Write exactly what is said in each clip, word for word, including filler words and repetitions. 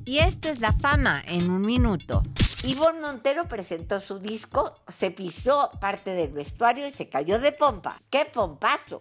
Y esta es la fama en un minuto. Ivonne Montero presentó su disco, se pisó parte del vestuario y se cayó de pompa. ¡Qué pompazo!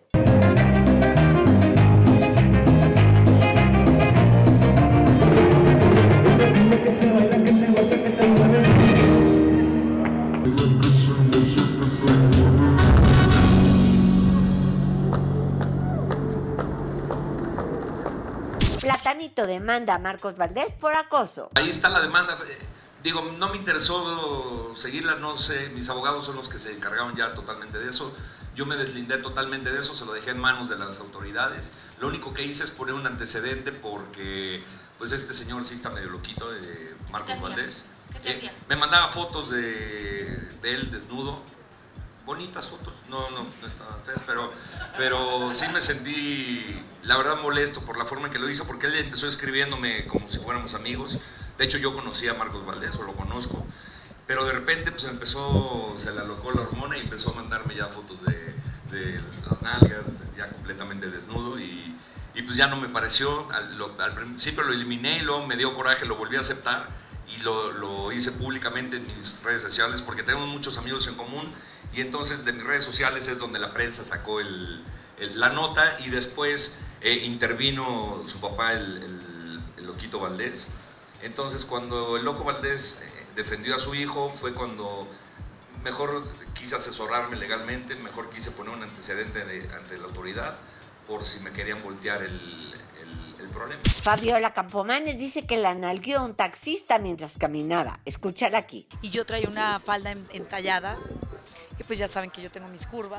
Platanito demanda a Marcos Valdés por acoso. Ahí está la demanda. Digo, no me interesó seguirla, no sé, mis abogados son los que se encargaron ya totalmente de eso. Yo me deslindé totalmente de eso, se lo dejé en manos de las autoridades. Lo único que hice es poner un antecedente porque pues este señor sí está medio loquito, eh, Marcos Valdés. ¿Qué te hacía? Eh, me mandaba fotos de, de él desnudo, bonitas fotos, no, no, no estaban feas, pero, pero sí me sentí, la verdad, molesto por la forma en que lo hizo, porque él empezó escribiéndome como si fuéramos amigos. De hecho, yo conocía a Marcos Valdés, o lo conozco, pero de repente pues empezó, se le alocó la hormona y empezó a mandarme ya fotos de, de las nalgas, ya completamente desnudo, y, y pues ya no me pareció. Al, lo, al principio lo eliminé y luego me dio coraje, lo volví a aceptar y lo, lo hice públicamente en mis redes sociales, porque tenemos muchos amigos en común, y entonces de mis redes sociales es donde la prensa sacó el, el, la nota, y después eh, intervino su papá, el, el, el loquito Valdés. Entonces cuando el loco Valdés eh, defendió a su hijo fue cuando mejor quise asesorarme legalmente, mejor quise poner un antecedente de, ante la autoridad por si me querían voltear el, el, el problema. Fabiola Campomanes dice que la nalgueó un taxista mientras caminaba. Escúchala aquí. Y yo traía una falda entallada, y pues ya saben que yo tengo mis curvas,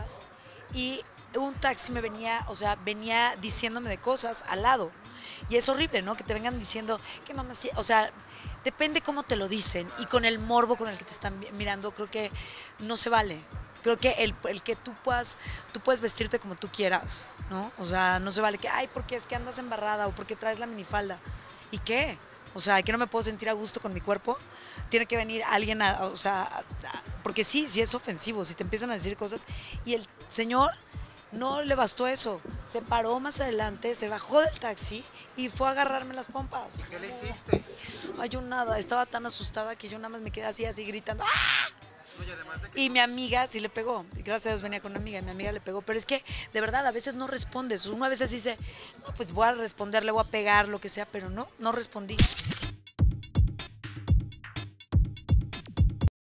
y un taxi me venía, o sea, venía diciéndome de cosas al lado. Y es horrible, ¿no? Que te vengan diciendo que mamá sí, o sea, depende cómo te lo dicen y con el morbo con el que te están mirando, creo que no se vale. Creo que el, el que tú puedas, tú puedes vestirte como tú quieras, ¿no? O sea, no se vale que, ay, porque es que andas embarrada o porque traes la minifalda. ¿Y qué? O sea, que no me puedo sentir a gusto con mi cuerpo. Tiene que venir alguien, a, o sea, a, a, porque sí, sí es ofensivo, si te empiezan a decir cosas. Y el señor no le bastó eso, se paró más adelante, se bajó del taxi y fue a agarrarme las pompas. ¿Qué le hiciste? Ay, yo nada, estaba tan asustada que yo nada más me quedé así, así gritando. ¡Ah! Y mi amiga sí le pegó, gracias a Dios venía con una amiga y mi amiga le pegó, pero es que de verdad a veces no respondes, uno a veces dice, no, pues voy a responder, le voy a pegar, lo que sea, pero no, no respondí.